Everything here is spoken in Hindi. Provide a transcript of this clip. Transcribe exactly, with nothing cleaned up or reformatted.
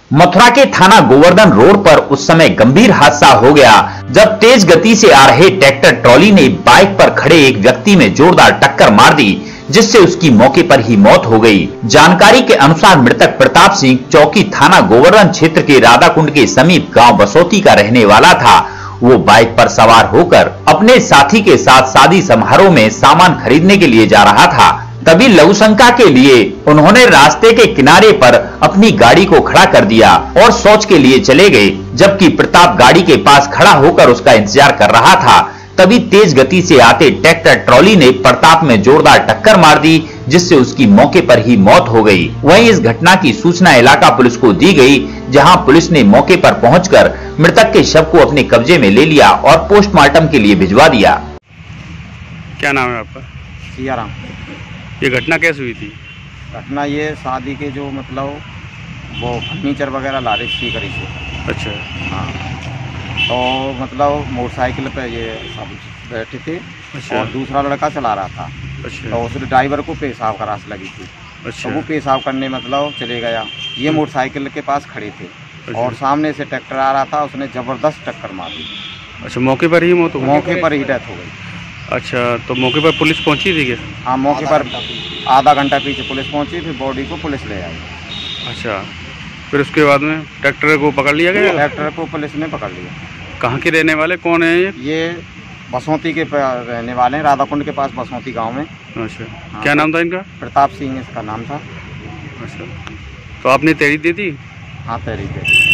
मथुरा के थाना गोवर्धन रोड पर उस समय गंभीर हादसा हो गया जब तेज गति से आ रहे ट्रैक्टर ट्रॉली ने बाइक पर खड़े एक व्यक्ति में जोरदार टक्कर मार दी, जिससे उसकी मौके पर ही मौत हो गई। जानकारी के अनुसार मृतक प्रताप सिंह चौकी थाना गोवर्धन क्षेत्र के राधाकुंड के समीप गांव बसौती का रहने वाला था। वो बाइक पर सवार होकर अपने साथी के साथ शादी समारोह में सामान खरीदने के लिए जा रहा था। तभी लघुशंका के लिए उन्होंने रास्ते के किनारे पर अपनी गाड़ी को खड़ा कर दिया और शौच के लिए चले गए, जबकि प्रताप गाड़ी के पास खड़ा होकर उसका इंतजार कर रहा था। तभी तेज गति से आते ट्रैक्टर ट्रॉली ने प्रताप में जोरदार टक्कर मार दी, जिससे उसकी मौके पर ही मौत हो गई। वहीं इस घटना की सूचना इलाका पुलिस को दी गई, जहां पुलिस ने मौके पर पहुंचकर मृतक के शव को अपने कब्जे में ले लिया और पोस्टमार्टम के लिए भिजवा दिया। क्या नाम है आपका? सियाराम। ये घटना कैसे हुई थी? घटना ये शादी के जो मतलब वो फर्नीचर वगैरह ला रही थी करी से। अच्छा। हाँ, तो मतलब मोटरसाइकिल पे ये सब बैठे थे। अच्छा। और दूसरा लड़का चला रहा था। अच्छा। तो उस ड्राइवर को पेशाब करास लगी थी। अच्छा। तो वो पेशाब करने मतलब चले गया, ये मोटरसाइकिल के पास खड़े थे। अच्छा। और सामने से ट्रैक्टर आ रहा था, उसने जबरदस्त टक्कर मार दी। अच्छा, मौके पर ही मौत हो गई? मौके पर ही डेथ हो गई। अच्छा, तो मौके पर पुलिस पहुंची थी क्या? हाँ, मौके पर आधा घंटा पीछे पुलिस पहुंची, फिर बॉडी को पुलिस ले आई। अच्छा, फिर उसके बाद में ट्रैक्टर को पकड़ लिया गया? ट्रैक्टर को पुलिस ने पकड़ लिया। कहाँ के रहने वाले कौन है ये? ये बसौती के रहने वाले हैं, राधाकुंड के पास बसौती गांव में। अच्छा। हाँ, क्या नाम था इनका? प्रताप सिंह इसका नाम था। अच्छा, तो आपने तहरीर दे दी? हाँ, तहरीर दे दी।